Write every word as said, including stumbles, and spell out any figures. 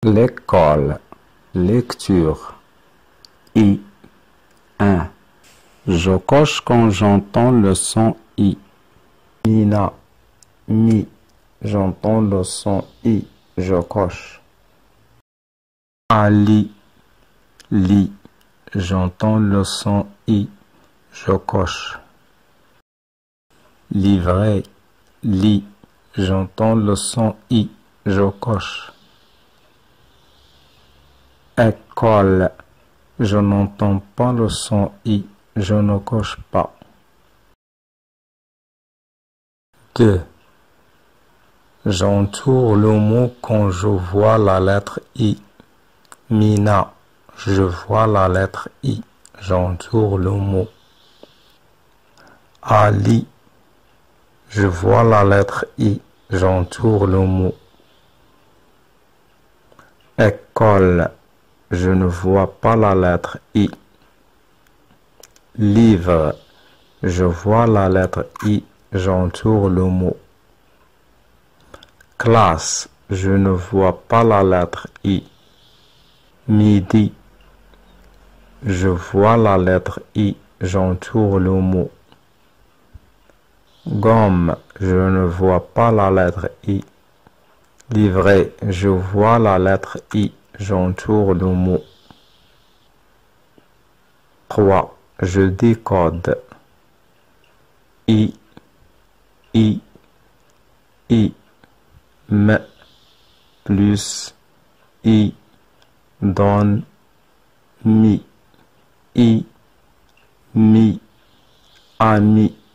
l'école, lecture. I, un. Je coche quand j'entends le son I. Mina, mi, j'entends le son I, je coche. Ali, li, j'entends le son I, je coche. Livrer, li, j'entends le son I, je coche. École, je n'entends pas le son I, je ne coche pas. Deux. J'entoure le mot quand je vois la lettre I. Mina, je vois la lettre I, j'entoure le mot. Ali, je vois la lettre I, j'entoure le mot. École, je ne vois pas la lettre I. Livre, je vois la lettre I, j'entoure le mot. Classe, je ne vois pas la lettre I. Midi, je vois la lettre I, j'entoure le mot. Gomme, je ne vois pas la lettre I. Livret, je vois la lettre I, j'entoure le mot. Trois. Je décode. I, I, I, M, plus, I, donne, mi, I, mi, ami.